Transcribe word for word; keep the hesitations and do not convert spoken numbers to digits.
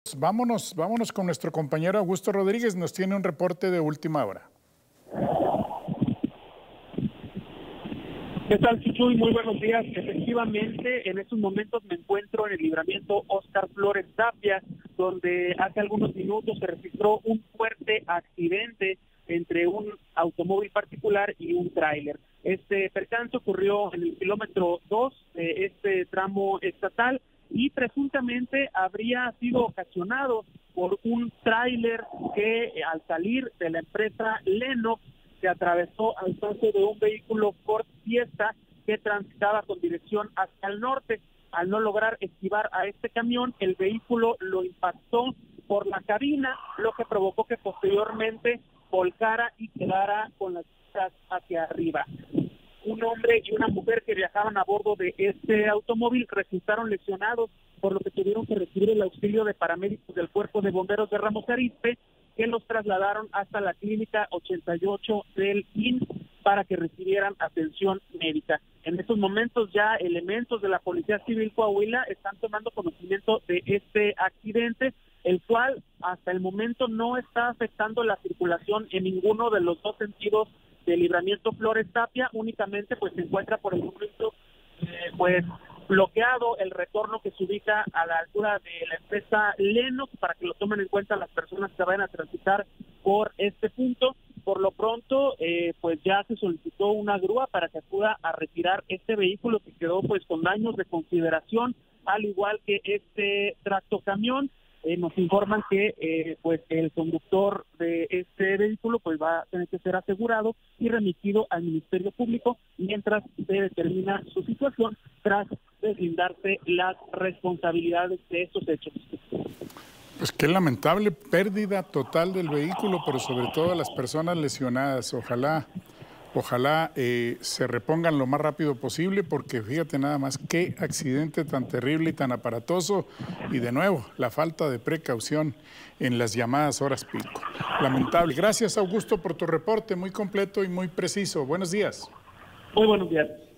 Vámonos, vámonos con nuestro compañero Augusto Rodríguez, nos tiene un reporte de última hora. ¿Qué tal, Chuchuy? Muy buenos días. Efectivamente, en estos momentos me encuentro en el libramiento Óscar Flores Tapia, donde hace algunos minutos se registró un fuerte accidente entre un automóvil particular y un tráiler. Este percance ocurrió en el kilómetro dos de este tramo estatal y presuntamente habría sido ocasionado por un tráiler que al salir de la empresa Lennox se atravesó al paso de un vehículo Ford Fiesta que transitaba con dirección hacia el norte. Al no lograr esquivar a este camión, el vehículo lo impactó por la cabina, lo que provocó que posteriormente volcara y quedara con las pistas hacia arriba. Un hombre y una mujer que viajaban a bordo de este automóvil resultaron lesionados, por lo que tuvieron que recibir el auxilio de paramédicos del Cuerpo de Bomberos de Ramos Arizpe, que los trasladaron hasta la clínica ochenta y ocho del I M S S para que recibieran atención médica. En estos momentos ya elementos de la Policía Civil Coahuila están tomando conocimiento de este accidente, el cual hasta el momento no está afectando la circulación en ninguno de los dos sentidos del libramiento Flores Tapia, únicamente pues se encuentra por el momento eh, pues bloqueado el retorno que se ubica a la altura de la empresa Lennox, para que lo tomen en cuenta las personas que vayan a transitar por este punto. Por lo pronto, eh, pues ya se solicitó una grúa para que acuda a retirar este vehículo que quedó pues con daños de consideración, al igual que este tractocamión. Eh, nos informan que eh, pues el conductor de este vehículo pues va a tener que ser asegurado y remitido al Ministerio Público mientras se determina su situación tras deslindarse las responsabilidades de estos hechos. Pues qué lamentable pérdida total del vehículo, pero sobre todo a las personas lesionadas. Ojalá, ojalá eh, se repongan lo más rápido posible, porque fíjate nada más qué accidente tan terrible y tan aparatoso. Y de nuevo, la falta de precaución en las llamadas horas pico. Lamentable. Gracias, Augusto, por tu reporte muy completo y muy preciso. Buenos días. Muy buenos días.